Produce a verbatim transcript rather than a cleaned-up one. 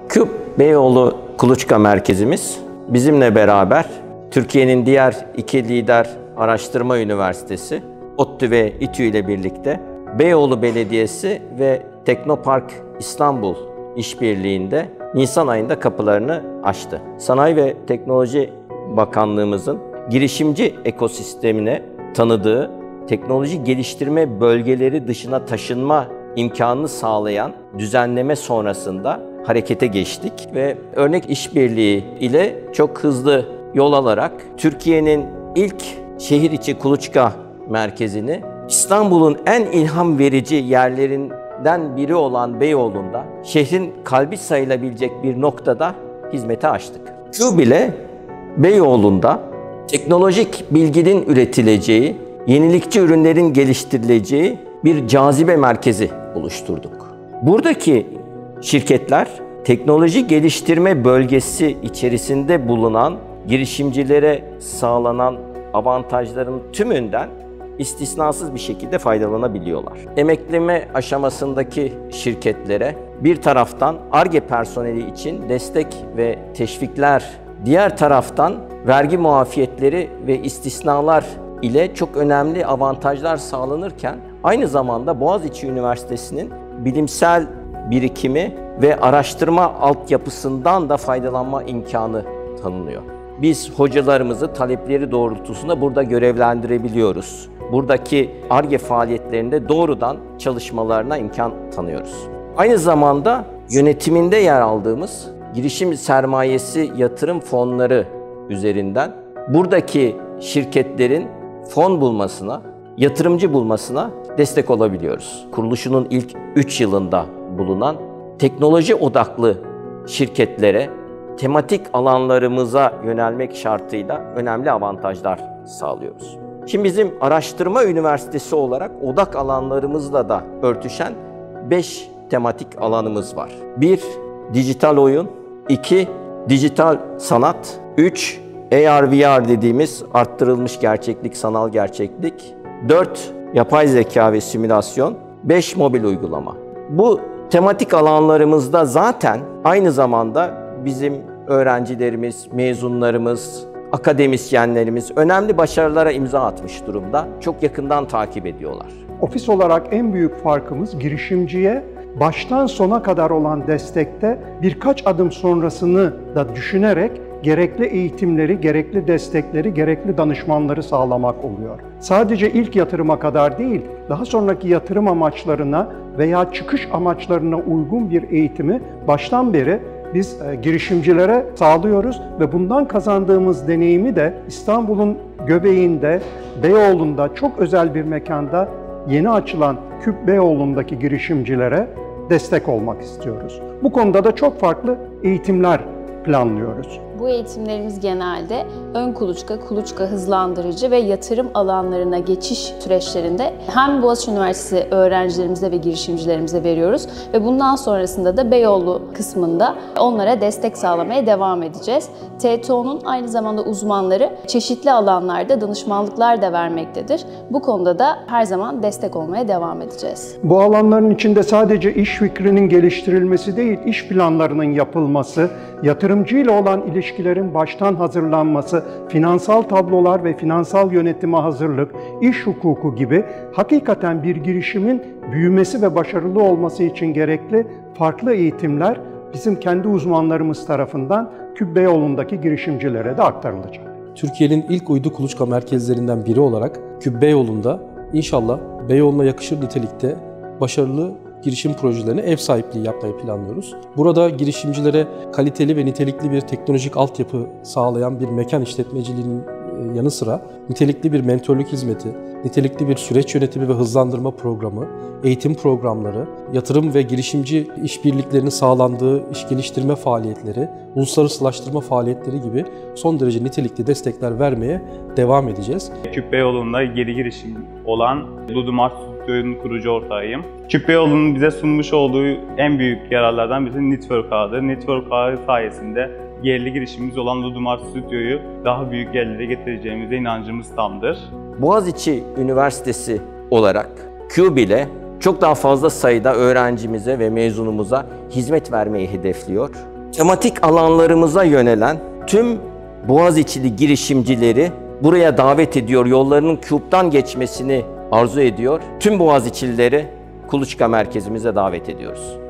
KÜB Beyoğlu Kuluçka Merkezimiz bizimle beraber Türkiye'nin diğer iki lider araştırma üniversitesi ODTÜ ve İTÜ ile birlikte Beyoğlu Belediyesi ve Teknopark İstanbul işbirliğinde Nisan ayında kapılarını açtı. Sanayi ve Teknoloji Bakanlığımızın girişimci ekosistemine tanıdığı teknoloji geliştirme bölgeleri dışına taşınma imkanını sağlayan düzenleme sonrasında harekete geçtik ve örnek işbirliği ile çok hızlı yol alarak Türkiye'nin ilk şehir içi kuluçka merkezini İstanbul'un en ilham verici yerlerinden biri olan Beyoğlu'nda şehrin kalbi sayılabilecek bir noktada hizmete açtık. KÜB ile Beyoğlu'nda teknolojik bilginin üretileceği, yenilikçi ürünlerin geliştirileceği bir cazibe merkezi oluşturduk. Buradaki şirketler teknoloji geliştirme bölgesi içerisinde bulunan girişimcilere sağlanan avantajların tümünden istisnasız bir şekilde faydalanabiliyorlar. Emekleme aşamasındaki şirketlere bir taraftan Ar-Ge personeli için destek ve teşvikler, diğer taraftan vergi muafiyetleri ve istisnalar ile çok önemli avantajlar sağlanırken aynı zamanda Boğaziçi Üniversitesi'nin bilimsel birikimi ve araştırma altyapısından da faydalanma imkanı tanınıyor. Biz hocalarımızı talepleri doğrultusunda burada görevlendirebiliyoruz. Buradaki Ar-Ge faaliyetlerinde doğrudan çalışmalarına imkan tanıyoruz. Aynı zamanda yönetiminde yer aldığımız girişim sermayesi yatırım fonları üzerinden buradaki şirketlerin fon bulmasına, yatırımcı bulmasına destek olabiliyoruz. Kuruluşunun ilk üç yılında bulunan teknoloji odaklı şirketlere tematik alanlarımıza yönelmek şartıyla önemli avantajlar sağlıyoruz. Şimdi bizim araştırma üniversitesi olarak odak alanlarımızla da örtüşen beş tematik alanımız var. bir Dijital oyun, iki Dijital sanat, üç A R V R dediğimiz arttırılmış gerçeklik, sanal gerçeklik, dört Yapay zeka ve simülasyon, beş Mobil uygulama. Bu tematik alanlarımızda zaten aynı zamanda bizim öğrencilerimiz, mezunlarımız, akademisyenlerimiz önemli başarılara imza atmış durumda. Çok yakından takip ediyorlar. Ofis olarak en büyük farkımız girişimciye baştan sona kadar olan destekte birkaç adım sonrasını da düşünerek gerekli eğitimleri, gerekli destekleri, gerekli danışmanları sağlamak oluyor. Sadece ilk yatırıma kadar değil, daha sonraki yatırım amaçlarına veya çıkış amaçlarına uygun bir eğitimi baştan beri biz e, girişimcilere sağlıyoruz ve bundan kazandığımız deneyimi de İstanbul'un göbeğinde, Beyoğlu'nda çok özel bir mekanda yeni açılan KÜB Beyoğlu'ndaki girişimcilere destek olmak istiyoruz. Bu konuda da çok farklı eğitimler planlıyoruz. Bu eğitimlerimiz genelde ön kuluçka, kuluçka hızlandırıcı ve yatırım alanlarına geçiş süreçlerinde hem Boğaziçi Üniversitesi öğrencilerimize ve girişimcilerimize veriyoruz ve bundan sonrasında da Beyoğlu kısmında onlara destek sağlamaya devam edeceğiz. T T O'nun aynı zamanda uzmanları çeşitli alanlarda danışmanlıklar da vermektedir. Bu konuda da her zaman destek olmaya devam edeceğiz. Bu alanların içinde sadece iş fikrinin geliştirilmesi değil, iş planlarının yapılması, yatırımcıyla olan ilişkilerin baştan hazırlanması, finansal tablolar ve finansal yönetime hazırlık, iş hukuku gibi hakikaten bir girişimin büyümesi ve başarılı olması için gerekli farklı eğitimler bizim kendi uzmanlarımız tarafından KÜB Beyoğlu'ndaki girişimcilere de aktarılacak. Türkiye'nin ilk uydu kuluçka merkezlerinden biri olarak KÜB Beyoğlu'nda inşallah Beyoğlu'na yakışır nitelikte başarılı girişim projelerine ev sahipliği yapmayı planlıyoruz. Burada girişimcilere kaliteli ve nitelikli bir teknolojik altyapı sağlayan bir mekan işletmeciliğinin yanı sıra nitelikli bir mentörlük hizmeti, nitelikli bir süreç yönetimi ve hızlandırma programı, eğitim programları, yatırım ve girişimci işbirliklerinin sağlandığı iş geliştirme faaliyetleri, uluslararasılaştırma faaliyetleri gibi son derece nitelikli destekler vermeye devam edeceğiz. KÜB Beyoğlu'nda yeni girişim olan Ludumart Stüdyo'nun kurucu ortağıyım. KÜB Beyoğlu'nun bize sunmuş olduğu en büyük yararlardan biri Network Ağı'dır. Network Ağı sayesinde yerli girişimimiz olan Ludumart Stüdyo'yu daha büyük yerlere getireceğimize inancımız tamdır. Boğaziçi Üniversitesi olarak KÜB ile çok daha fazla sayıda öğrencimize ve mezunumuza hizmet vermeyi hedefliyor. tematik alanlarımıza yönelen tüm Boğaziçi'li girişimcileri buraya davet ediyor, yollarının Küp'ten geçmesini arzu ediyor. Tüm Boğaziçi'lileri Kuluçka merkezimize davet ediyoruz.